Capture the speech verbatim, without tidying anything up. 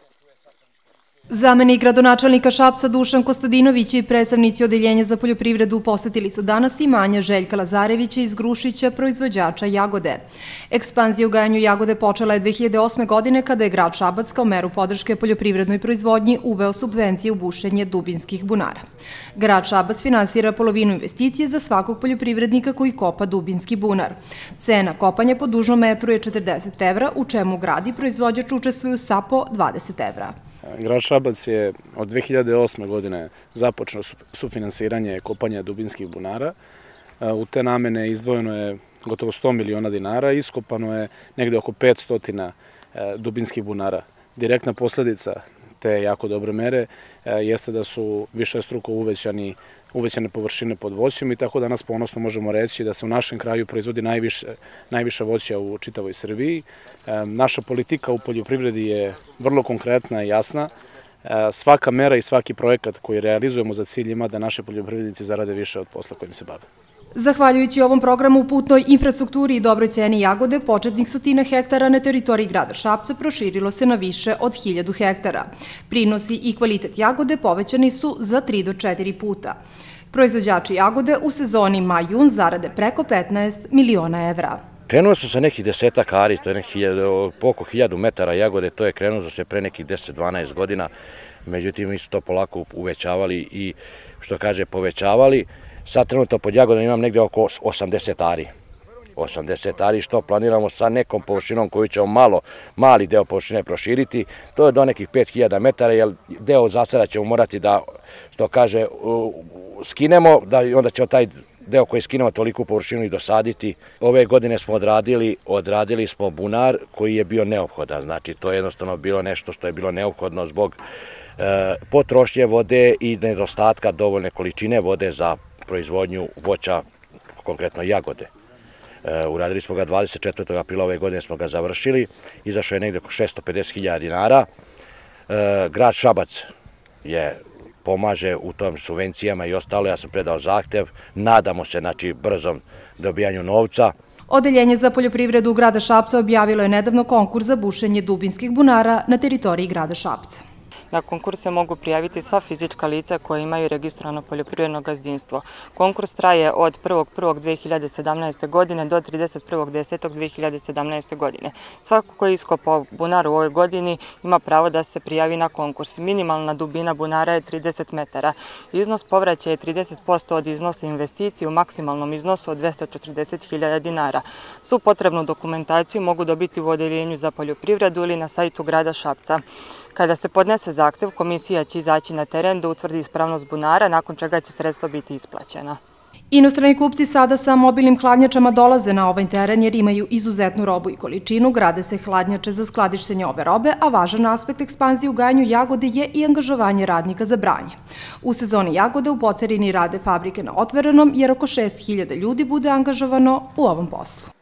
Zamenik gradonačelnika Šapca Dušan Kostadinović i predstavnici Odeljenja za poljoprivredu posetili su danas imanje Željka Lazarevića iz Grušića, proizvođača jagode. Ekspanzija u gajanju jagode počela je dve hiljade osme. godine kada je grad Šabac kao meru podrške poljoprivrednoj proizvodnji uveo subvencije u bušenje dubinskih bunara. Grad Šabac finansira polovinu investicije za svakog poljoprivrednika koji kopa dubinski bunar. Cena kopanja po dužnom metru je četrdeset evra, u čemu grad i proizvođač učestvuju sa po dvadeset evra. Grad Šabac je od dve hiljade osme. godine započeo sufinansiranje kopanja dubinskih bunara. U te namene izdvojeno je gotovo sto miliona dinara i iskopano je negde oko petsto dubinskih bunara. Direktna posledica te jako dobre mere jeste da su višestruko uvećani uvećane površine pod voćem i tako danas ponosno možemo reći da se u našem kraju proizvodi najviše voća u čitavoj Srbiji. Naša politika u poljoprivredi je vrlo konkretna i jasna. Svaka mera i svaki projekat koji realizujemo za cilj ima da naše poljoprivrednici zarade više od posla kojim se bave. Zahvaljujući ovom programu u putnoj infrastrukturi i dobroj ceni jagode, početnik stotina hektara na teritoriji grada Šapca proširilo se na više od hiljadu hektara. Prinosi i kvalitet jagode povećani su za tri do četiri puta. Proizvođači jagode u sezoni maj-jun zarade preko petnaest miliona evra. Krenuo se sa nekih desetak ari, to je oko hiljadu metara jagode, to je krenuo se pre nekih deset do dvanaest godina, međutim mi su to polako uvećavali i, što kaže, povećavali. Sad trenutno pod jagodom imam negde oko osamdeset ari. osamdeset ari što planiramo sa nekom površinom koju ćemo malo, mali deo površine proširiti. To je do nekih pet hiljada metara, jer deo zasada ćemo morati da, što kaže, skinemo, da onda ćemo taj deo koji skinemo toliku površinu i dosaditi. Ove godine smo odradili, odradili smo bunar koji je bio neophodan. Znači, to je jednostavno bilo nešto što je bilo neophodno zbog e, potrošnje vode i nedostatka dovoljne količine vode za proizvodnju voća, konkretno jagode. E, uradili smo ga dvadeset četvrtog aprila ove godine, smo ga završili, izašao je negde oko šesto pedeset hiljada dinara. E, grad Šabac je pomaže u tom subvencijama i ostalo, ja sam predao zahtev, nadamo se, znači, brzom dobijanju novca. Odeljenje za poljoprivredu grada Šapca objavilo je nedavno konkurs za bušenje dubinskih bunara na teritoriji grada Šapca. Na konkurs se mogu prijaviti sva fizička lica koja imaju registrovano poljoprivredno gazdinstvo. Konkurs traje od prvog prvog dve hiljade sedamnaeste. godine do trideset prvog desetog dve hiljade sedamnaeste. godine. Svako ko je iskopao bunar u ovoj godini ima pravo da se prijavi na konkurs. Minimalna dubina bunara je trideset metara. Iznos povraćaja je trideset posto od iznosa investicije u maksimalnom iznosu od dvesta četrdeset hiljada dinara. Svu potrebnu dokumentaciju mogu dobiti u Odeljenju za poljoprivredu ili na sajtu grada Šapca. Kada se podnese zahtev, komisija će izaći na teren da utvrdi ispravnost bunara, nakon čega će sredstva biti isplaćena. Inostrani kupci sada sa mobilnim hladnjačama dolaze na ovaj teren jer imaju izuzetnu robu i količinu, grade se hladnjače za skladištenje ove robe, a važan aspekt ekspanzije u gajanju jagode je i angažovanje radnika za branje. U sezoni jagode u Pocerini rade fabrike na otvorenom jer oko šest hiljada ljudi bude angažovano u ovom poslu.